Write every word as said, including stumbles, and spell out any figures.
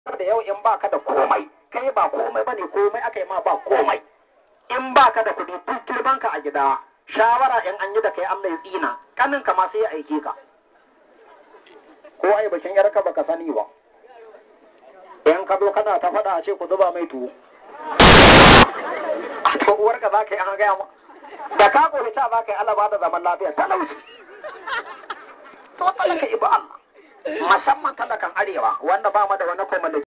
da yau in baka da komai kai ba komai bane, komai aka yi ma ba komai. In baka da kuɗi duk girmanka a gida, shawara in an yi da kai Allah ya tsina, kanin ka ma sai ya aike ka. Ko ai bakin yarka baka sani ba. In ka zo kana ta faɗa a ce ku zuba mai tuwo. A to uwarka za ka yi an gaya ma. Da ka gobe ta za ka yi Allah ba da zaman lafiya talauci. To talaka ibu Allah. Musamman talakan arewa wanda ba mu da wani kwamanda.